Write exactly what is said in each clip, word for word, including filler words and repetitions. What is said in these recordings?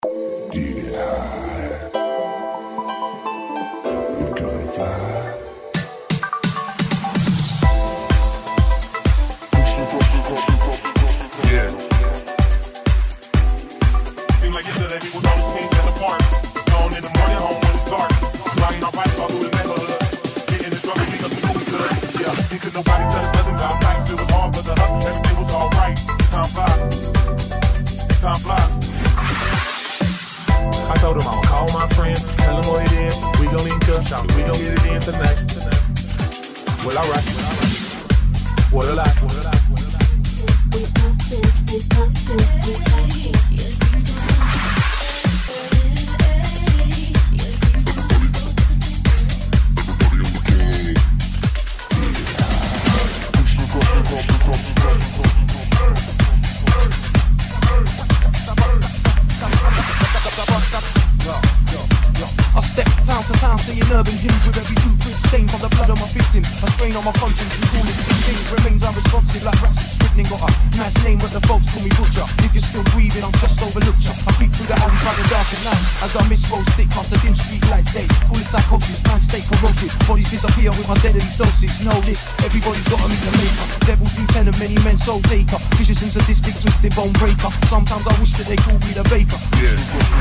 Sometimes I wish that they called me the baker. Yeah.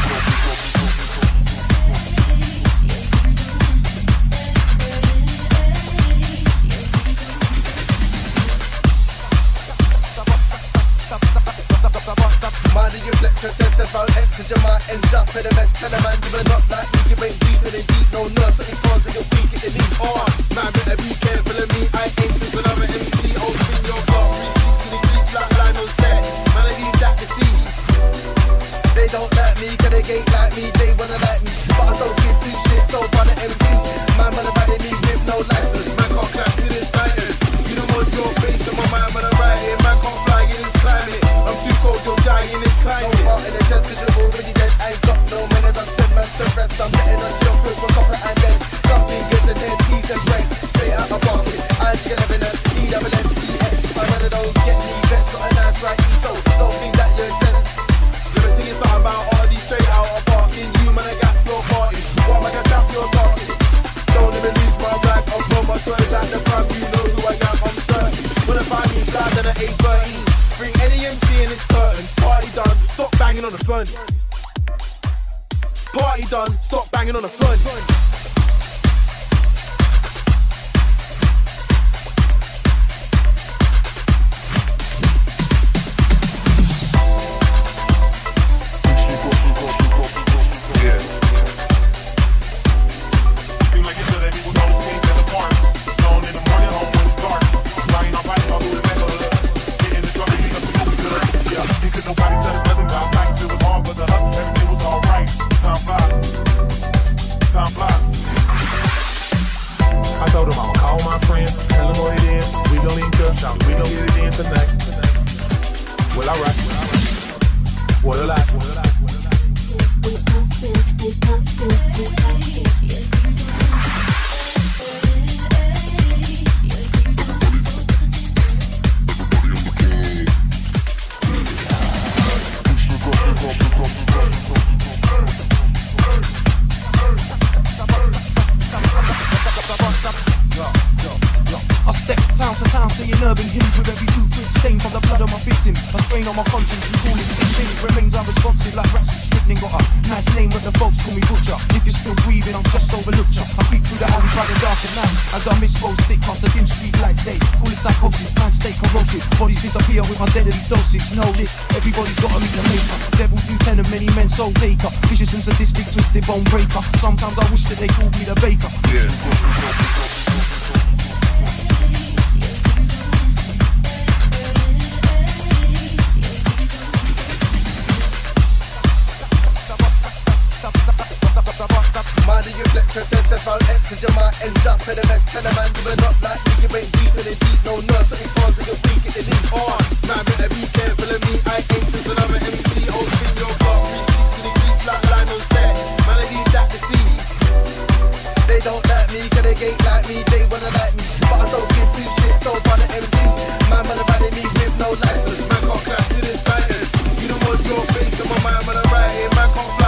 Mind you lecture test about extra might end up in the mess. Tell a man you are not like me, you ain't deep in the deep, no nerve, so you can't take your weak in the knee. Oh, man, better be careful of me, I ain't just another M C. Oh, spin your car, three sixty degrees, like Lionel said. Man, I leave that to see. They don't like me, cause they ain't like me, they wanna like me. But I don't give two shit, so by the M C. Man, wanna ride me with no license. Man can't clash with this titan. You don't want your face, and my man wanna ride it. Man can't fly in this climate. I'm too cold, you'll die in this climate. No heart in the chest, cause you're already dead. I ain't got no minutes, I said man to rest. I'm letting us show proof for copper and then something good to ten teeth and break. Straight out of market, I'm just gonna have an E double S E X. My man don't get me vexed, got a nice right E, so don't think that you're tense. Let me tell you something about all these straight out of parking. You man a gas floor party. Why am I gonna tap your talking? Don't even lose my rag. I'll blow my toys at the pub. You know who I am, I'm certain. Wanna find me flies at an eight thirteen. Bring any M C in his curtains. Party done, stop banging on the furnace. Party done, stop banging on the furnace. Vicious and sadistic, twisted bone breaker. Sometimes I wish that they called me the baker. Yeah. Mind you lecture test about extra, you might end up in the mess. Tell a man you are not like me, you ain't deep in the deep, no nerve, so you can't take your weak in the knee. Oh, man, better be careful of me, I ain't just another M C. Oh, spin your car, like Lionel said, man, I leave that to see. They don't like me, cause they ain't like me, they wanna like me. But I don't give two shit, so by the M C. Man, wanna ride me with no license. Man can't clash with this titan. You don't want your face, and my man wanna ride it. Man can't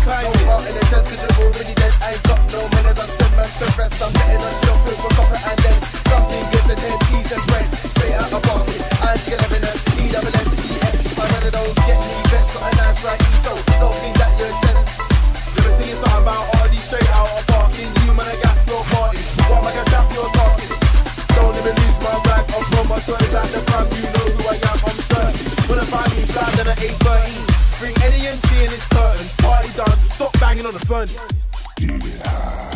time. No heart in the chest cause you're already dead. I ain't got no money, that's ten man to rest. I'm getting a show filled with copper and then something good and then cheese and bread. Straight out of pocket, I ain't get having a E double S E X. My brother don't get me vexed, got a nice right E, so don't think that you're tense. Let me tell you something about all these straight out of parking. You man, I got your party. Why am I gonna tap your talking? Don't even lose my rag. I'm from my toys at the front. You know who I am, I'm certain. When I find me flat, then at eight thirteen. Bring any M C in his curtains. Party done, stop banging on the furnace.